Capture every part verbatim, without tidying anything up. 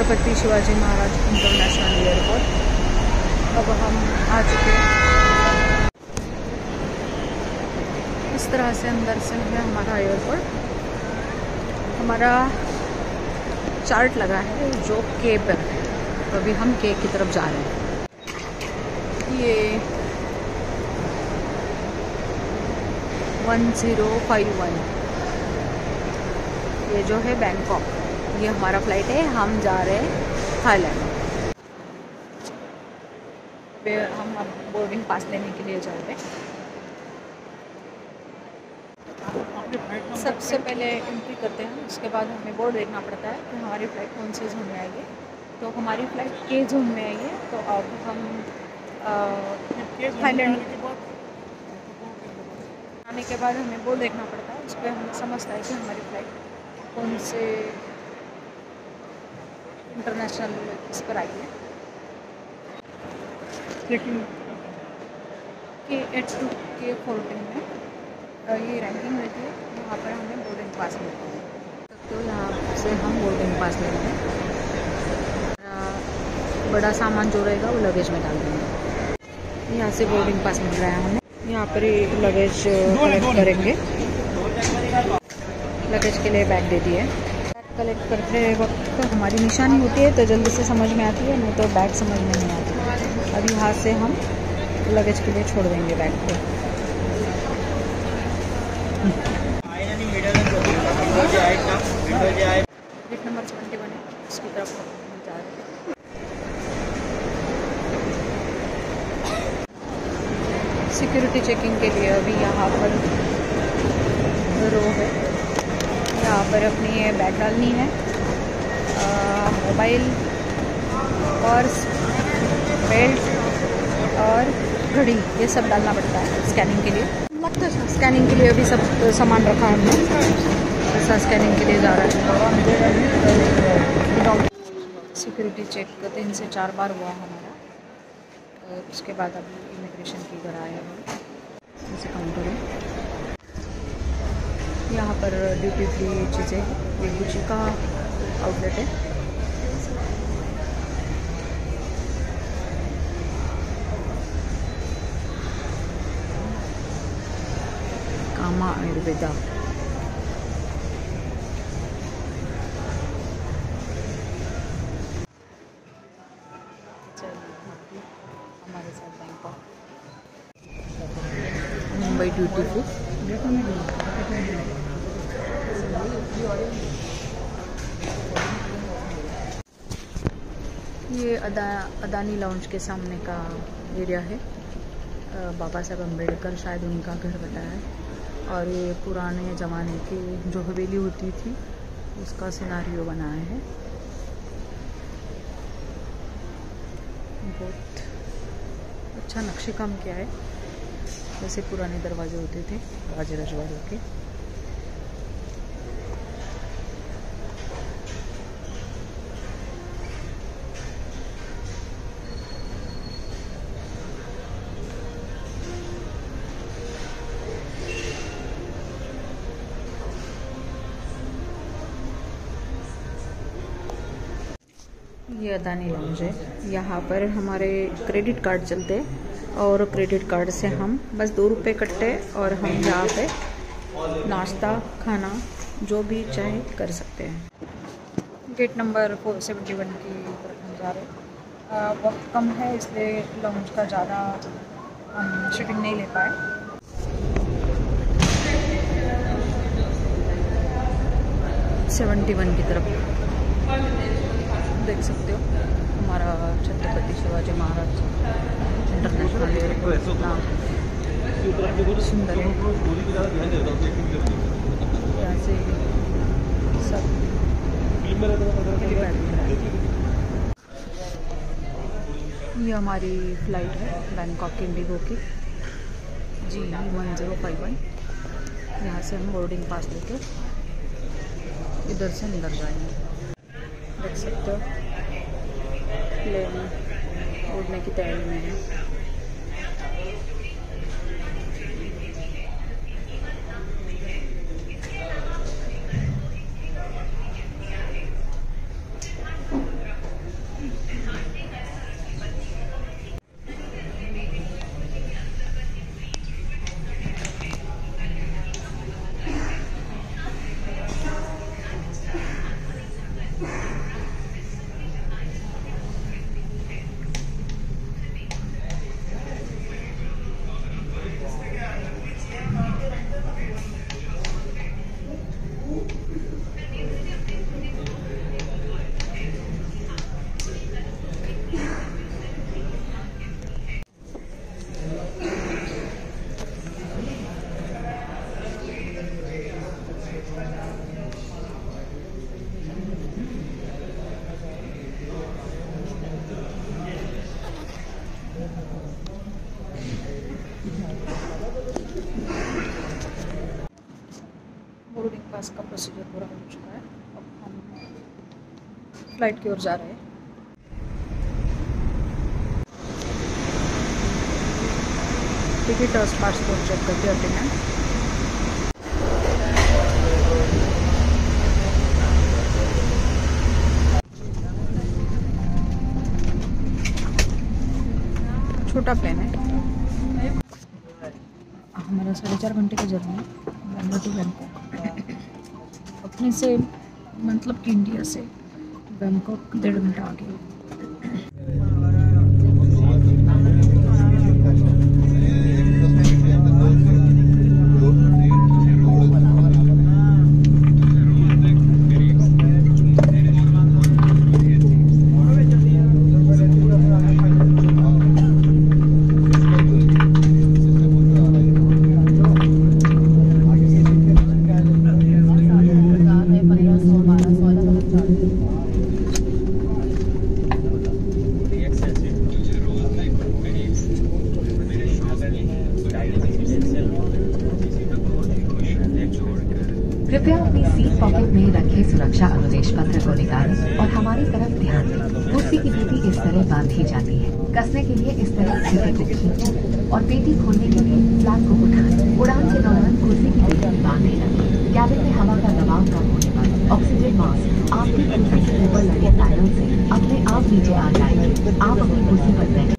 Chhatrapati Shivaji Maharaj international airport. अब हम आ चुके हैं। इस तरह से अंदर से है हमारा एयरपोर्ट। हमारा चार्ट लगा है जो के पर है, तो अभी हम के की तरफ जा रहे हैं। ये वन ज़ीरो फाइव वन, ये जो है बैंकॉक, ये हमारा फ्लाइट है। हम जा रहे हैं थाईलैंड। हम अब बोर्डिंग पास लेने के लिए जा रहे हैं। सबसे पहले एंट्री करते हैं, उसके बाद हमें बोर्ड देखना पड़ता है कि हमारी फ़्लाइट कौन से जोन में आई है। तो हमारी फ़्लाइट के जोन में आई है। तो अब हम थाईलैंड आने के बाद हमें बोर्ड देखना पड़ता है, उस पर हमें समझता है कि हमारी फ़्लाइट कौन से इंटरनेशनल इस पर आई है। लेकिन के एट टू के फोर्टीन में ये रैंकिंग रहती है, वहाँ पर हमें बोर्डिंग पास मिलता है। तो यहाँ से हम बोर्डिंग पास ले लेंगे। बड़ा सामान जो रहेगा वो लगेज में डाल देंगे। यहाँ से बोर्डिंग पास मिल रहा है हमें। यहाँ पर ही लगेज कलेक्ट करेंगे। लगेज के लिए बैग दे दिए। बैग कलेक्ट करते वक्त तो हमारी निशानी होती है तो जल्दी से समझ में आती है, नहीं तो बैग समझ में नहीं आती। अब यहाँ से हम लगेज के लिए छोड़ देंगे बैग को। गेट नंबर सेवेंटी वन है, इसकी तरफ जा रहे हैं। सिक्योरिटी चेकिंग के लिए अभी यहाँ पर रो है। यहाँ पर अपनी ये बैग डालनी है, मोबाइल, पर्स, बेल्ट और घड़ी, ये सब डालना पड़ता है स्कैनिंग के लिए। स्कैनिंग के लिए अभी सब सामान रखा है हमने। ऐसा स्कैनिंग के लिए जा रहा है। सिक्योरिटी चेक तीन से चार बार हुआ हमारा। और उसके बाद अभी इमिग्रेशन की घर आए हम। जैसे काउंटर है, यहाँ पर ड्यूटी फ्री चीज़ें, ये गुची का आउटलेट है। कामा आयुर्वेदा। हमारे साथ बैंकॉक मुंबई ड्यूटी फ्री। ये अदा अदानी लाउंज के सामने का एरिया है। बाबा साहब अम्बेडकर शायद उनका घर बताया है। और ये पुराने ज़माने की जो हवेली होती थी उसका सिनारियो बनाया है। बहुत अच्छा नक्शे काम किया है, जैसे पुराने दरवाजे होते थे राजे रजवाड़ों के। ये अदानी लाउंज है। यहाँ पर हमारे क्रेडिट कार्ड चलते हैं और क्रेडिट कार्ड से हम बस दो रुपये कटते और हम यहाँ पे नाश्ता खाना जो भी चाहे कर सकते हैं। Gate number four seventy one की तरफ हम जा रहे हैं। वक्त कम है इसलिए लाउंज का ज़्यादा हम शूटिंग नहीं ले पाए। सेवेंटी वन की तरफ देख सकते हो हमारा छत्रपति शिवाजी महाराज इंटरनेशनल एयरपोर्ट इतना सुंदर है। यहाँ से सब ये हमारी फ़्लाइट है बैंकॉक इंडिगो की G one zero five one. यहाँ से हम बोर्डिंग पास लेके इधर से अंदर जाएंगे। देख सकते हो प्लेन उड़ने की तैयारी में है। पास का प्रोसीजर पूरा हो चुका है। अब हम फ्लाइट की ओर जा रहे हैं। टिकट और पासपोर्ट चेक करके आते हैं। छोटा प्लेन है। हमारा साढ़े चार घंटे का जर्नी बंगलोर टू बैंकॉक। अपने से मतलब कि इंडिया से बैंकॉक डेढ़ घंटा आगे। कृपया अपनी सीट पॉकेट में रखे सुरक्षा अनुदेश पत्र को निकालें और हमारी तरफ ध्यान दें। कुर्सी की पेटी इस तरह बांधी जाती है। कसने के लिए इस तरह सीटे को खींचें और पेटी खोलने के लिए फ्लैप को उठाएं। उड़ान के दौरान कुर्सी की पेटी बांधे रखें। कैबिन में हवा का दबाव कम होने पर ऑक्सीजन मास्क आपकी कुर्सी के ऊपर लगे पैनल से अपने आप नीचे आ जाएंगे। आप अपनी कुर्सी पर बैठे।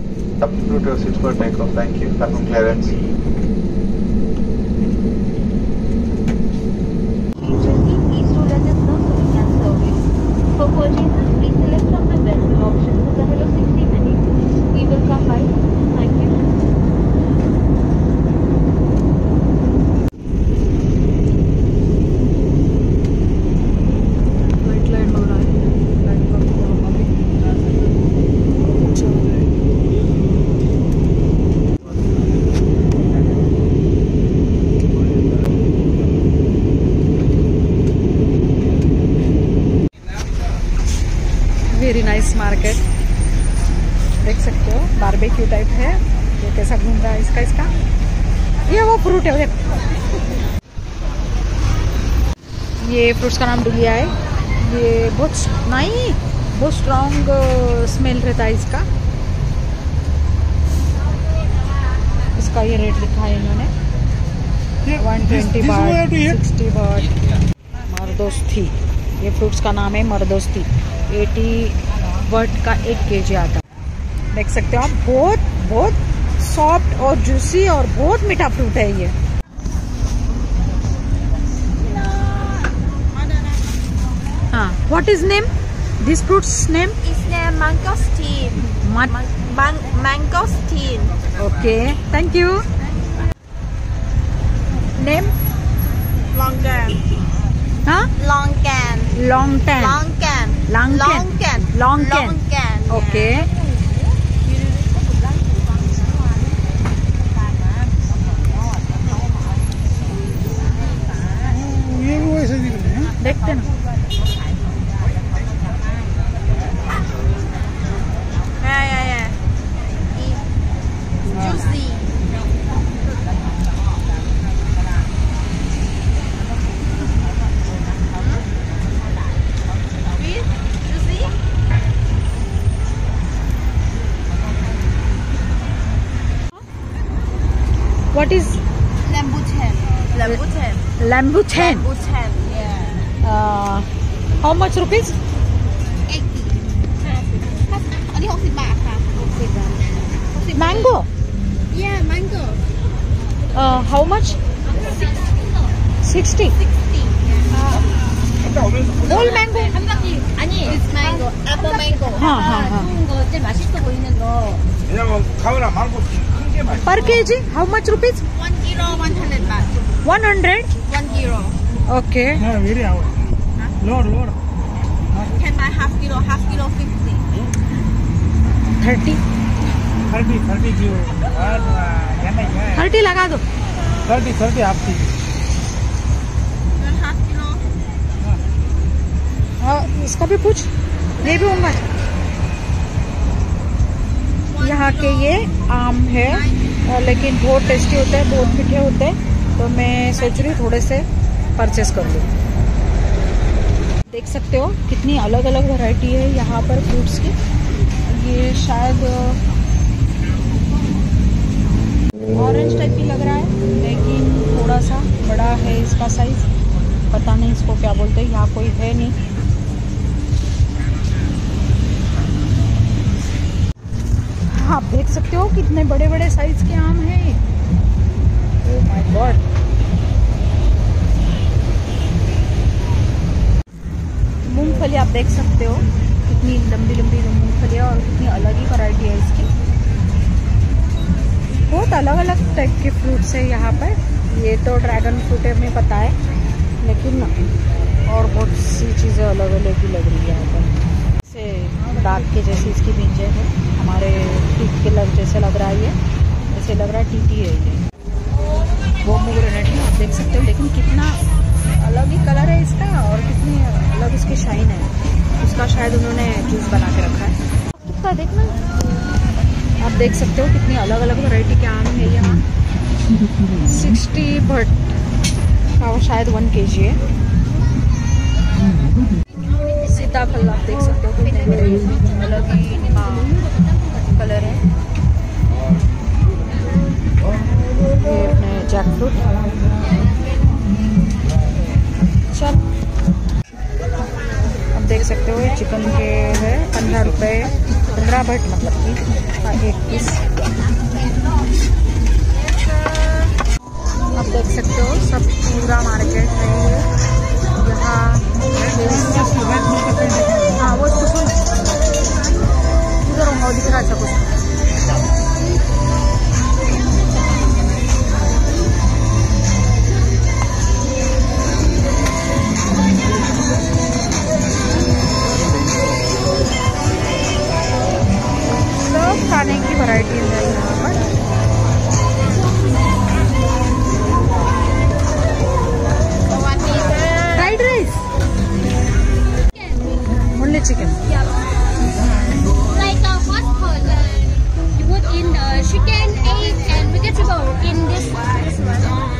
For purchases, please select from the best options for the Hello sixty minutes. We will come by. Thank you. Flight land हो रहा है। लैंड को हम अभी वेरी नाइस मार्केट देख सकते हो। बारबेक्यू टाइप है। ये कैसा घूम रहा है इसका इसका ये वो फ्रूट है। ये फ्रूट्स का नाम डुलिया है। ये बहुत नहीं बहुत स्ट्रॉन्ग स्मेल रहता है इसका। इसका ये रेट लिखा है इन्होंने वन ट्वेंटी बाट सिक्सटी बाट। मर्दोस्ती ये फ्रूट्स का नाम है मर्दोस्ती। अस्सी वर्ट का एक केजी आता है। देख सकते हो आप बहुत बहुत सॉफ्ट और जूसी और बहुत मीठा फ्रूट है ये। हाँ what is name this fruits name? It's named mangosteen. Man mangosteen. Okay thank you. Name? Longan. हाँ Longan. Long tan Longan. Longan. Longan. Longan. Longan. Okay देखते ना। Yeah, yeah, yeah. It's juicy. Sweet, juicy. What is Rambutan. Rambutan. Rambutan? Rambutan. Yeah. Uh, how much rupees? eighty. อันนี้หกสิบบาทค่ะหกสิบบาท Mango? Yeah, mango. Uh, how much? sixty. sixty. Whole mango? 아니, it's mango. Apple mango. हाँ हाँ हाँ. 좋은 거 제일 맛있어 보이는 거. 왜냐면 가을아 망고 큰게 맛있어. Per kg? How much rupees? one kilo, one hundred baht. one hundred? one kilo. Okay. 야, 왜이래 아워. 로ड 로ड. Can buy half kilo, half kilo fifty. thirty. Thirty thirty kilo. thirty लगा दो. Thirty thirty half की. Then half kilo. हाँ इसका भी पूछ. ये भी होगा. यहाँ के ये आम है लेकिन बहुत टेस्टी होते हैं बहुत मीठे होते हैं तो मैं सोच रही हूँ थोड़े से परचेस कर लूँ। देख सकते हो कितनी अलग अलग वैरायटी है यहाँ पर फ्रूट्स की। ये शायद ऑरेंज टाइप की लग रहा है, लेकिन थोड़ा सा बड़ा है इसका साइज। पता नहीं इसको क्या बोलते हैं, यहाँ कोई है नहीं। आप देख सकते हो कितने बड़े बड़े साइज के आम हैं। Oh my god. मूंगफली आप देख सकते हो कितनी लंबी लंबी मूंगफली है और कितनी अलग ही वैरायटी है इसकी। बहुत अलग अलग टाइप के फ्रूट्स है यहाँ पर। ये तो ड्रैगन फ्रूट है, हमें पता है, लेकिन और बहुत सी चीज़ें अलग अलग ही लग रही है यहाँ पर। जैसे दाग के जैसी इसकी बीजें हैं, हमारे टीट के लग जैसे लग रहा है। ये ऐसे लग रहा है टीटी है ये। वो पोमेग्रेनेट है आप देख सकते हो, लेकिन कितना अलग ही कलर है इसका और कितनी अलग इसकी शाइन है। उसका शायद उन्होंने जूस बना के रखा है। कितना देखना, आप देख सकते हो कितनी अलग अलग वैरायटी के आम है यहाँ। सिक्सटी बट का शायद वन के जी है। सीताफल आप देख सकते हो कितने बड़े अलग ही कलर है। ये अपने जैक फ्रूट। चल अब देख सकते हो ये चिकन के है पंद्रह रुपये, पंद्रह बट मतलब कि एक पीस। अब देख सकते हो सब पूरा मार्केट है यहाँ। हाँ वो सुन उधर दिख रहा अच्छा कुछ। सब खाने की वैरायटी है यहाँ पर। Fried rice, only chicken. Like a hot pot, uh, you put in the chicken, egg, and vegetable in this one.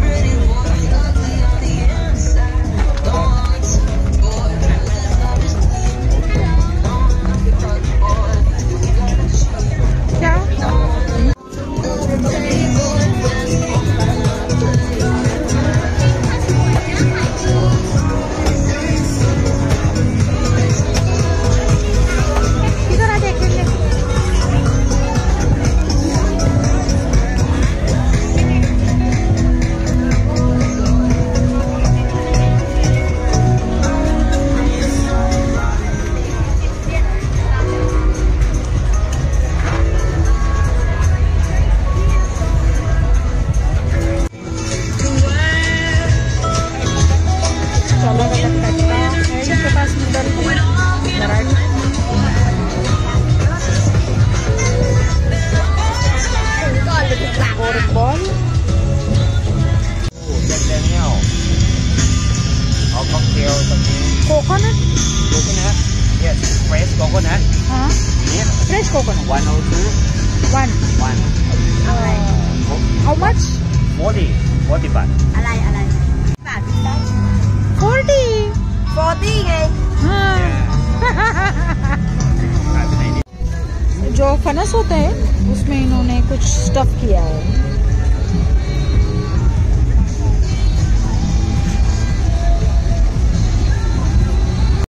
Coconut? Coconut? Yes, fresh coconut. Huh? Yes. Fresh coconut. one oh two. One. One. Uh, how much? forty. forty baht. อะไรอะไรบาทได้ Forty. forty ไง हाँ. जो फनस होते हैं उसमें इन्होंने कुछ stuff किया है।